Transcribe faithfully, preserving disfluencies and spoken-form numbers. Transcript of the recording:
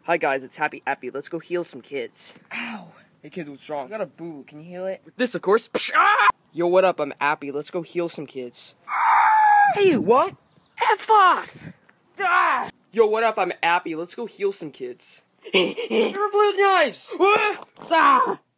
Hi guys, it's Happy Appy. Let's go heal some kids. Ow! Hey kids, what's wrong? I got a boo. Can you heal it? With this, of course. Yo, what up? I'm Appy. Let's go heal some kids. Hey, you, what? F off! Ah! Yo, what up? I'm Appy. Let's go heal some kids. Never play with knives! Ah!